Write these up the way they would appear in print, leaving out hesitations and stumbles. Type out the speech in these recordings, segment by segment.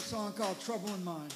song called Trouble in Mind.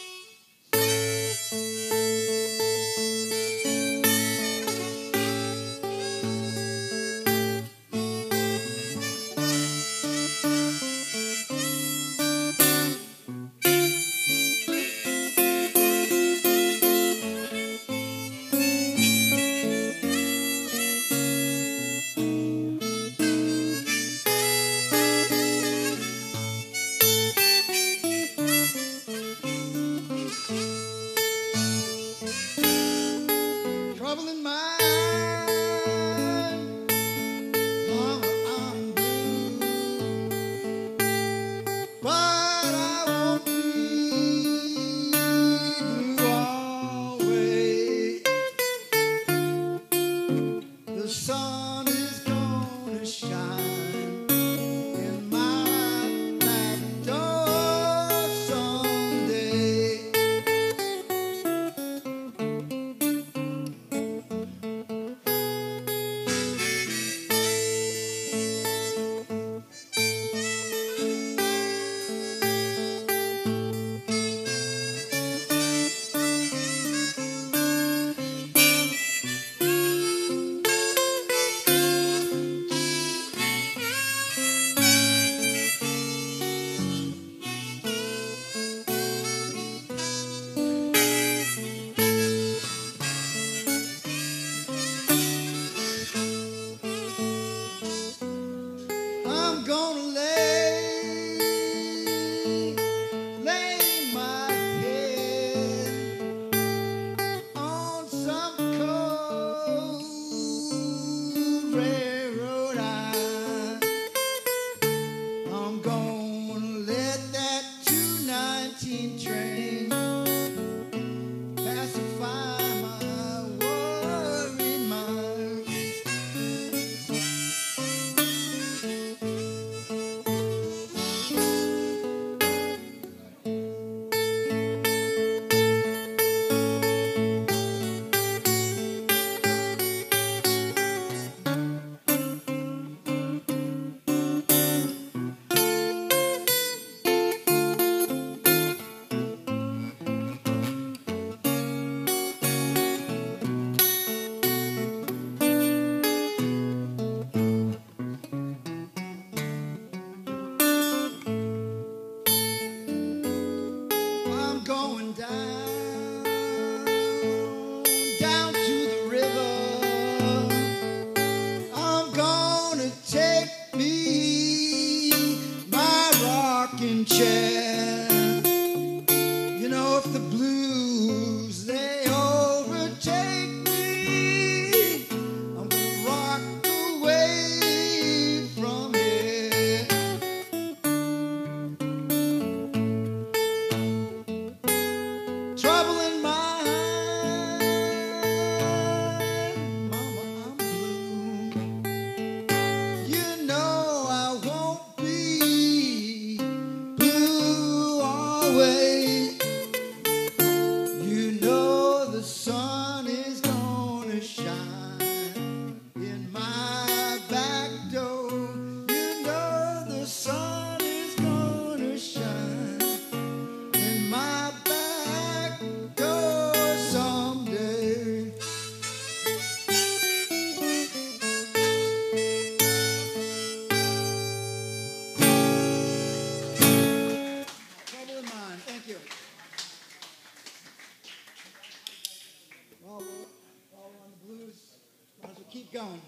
Going.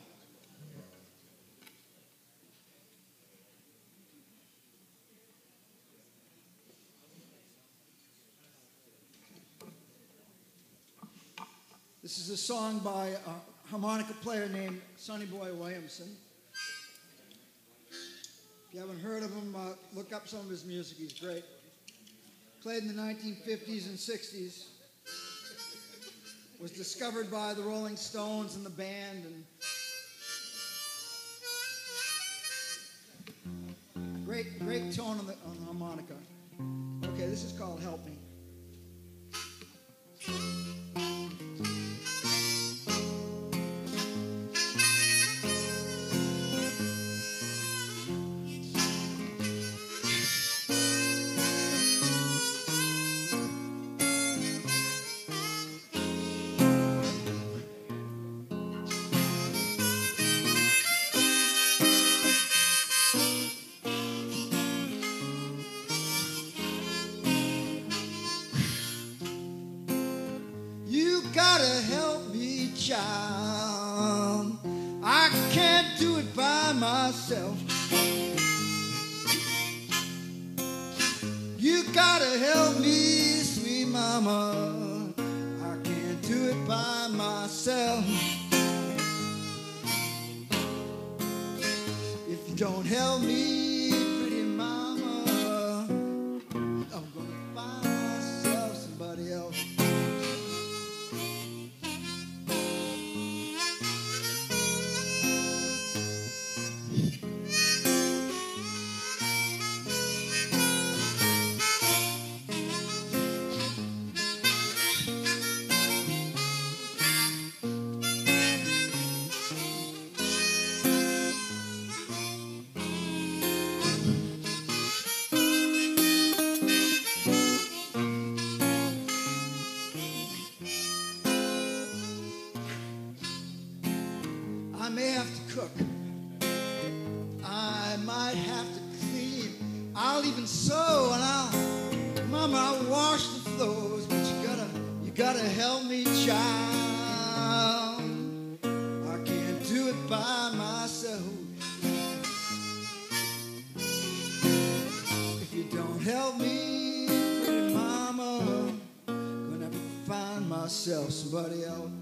This is a song by a harmonica player named Sonny Boy Williamson. If you haven't heard of him, look up some of his music. He's great. Played in the 1950s and 60s. Was discovered by the Rolling Stones and the band, and great tone on the harmonica. Okay, this is called Help Me. gotta help me, sweet mama. I can't do it by myself. If you don't help me, pretty mama, I'm gonna find myself somebody else. I may have to cook, I might have to clean, I'll even sew, and Mama, I'll wash the floors, but you gotta help me, child. I can't do it by myself. If you don't help me, pretty mama, gonna have to find myself somebody else.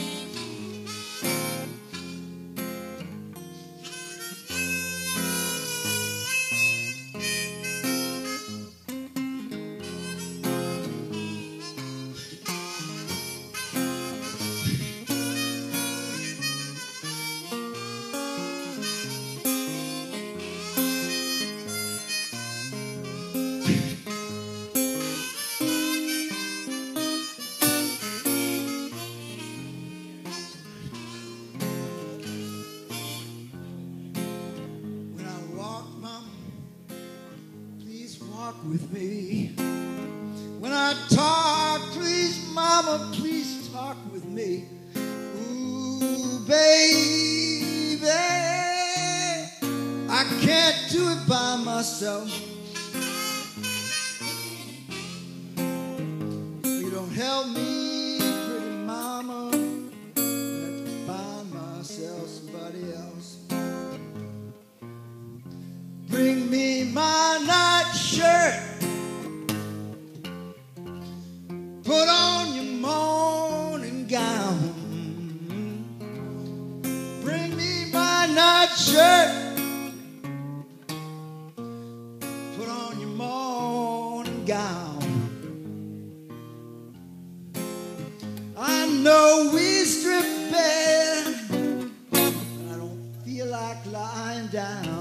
With me. When I talk, please, mama, please talk with me. Ooh, baby, I can't do it by myself. If you don't help me, pretty mama, I have to find myself somebody else. Bring me my nightshirt. Put on your morning gown. Bring me my nightshirt. Put on your morning gown. I know we strip bare, but I don't feel like lying down.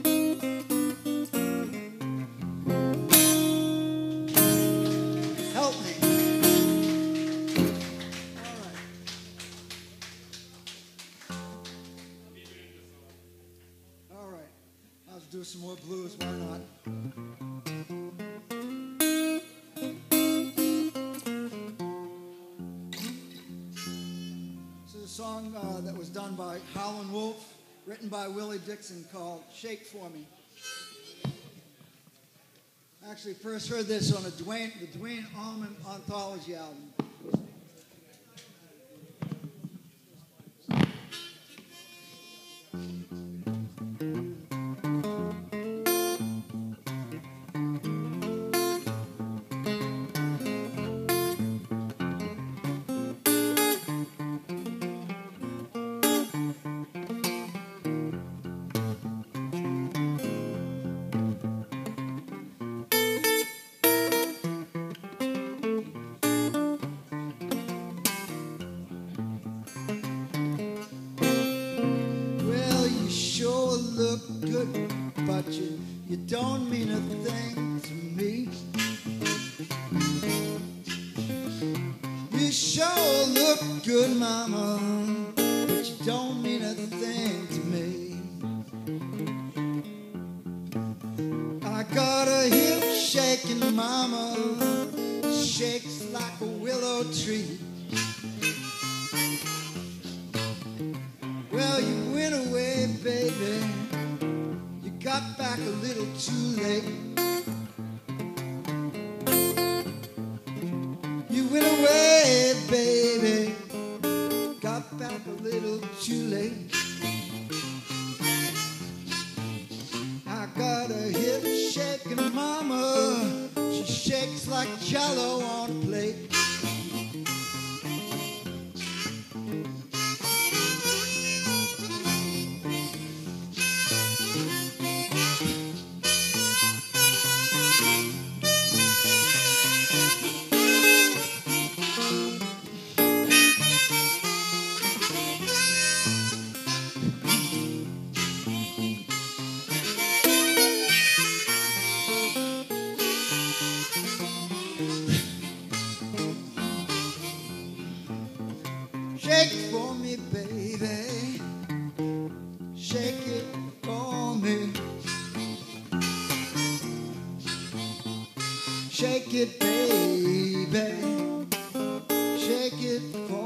Do some more blues, why not? This is a song that was done by Howlin' Wolf, written by Willie Dixon, called Shake For Me. I actually first heard this on the Duane Allman Anthology album. Look good, but you don't mean a thing to me. You sure look good, mama, but you don't mean a thing to me. I got a hip shaking, mama, shakes like a willow tree. Well, you went away, baby. You got back a little too late. You went away, baby. Got back a little too late. I got a hip shaking mama. She like jello on a plate. Shake it for me, baby. Shake it for me. Shake it, baby. Shake it for me.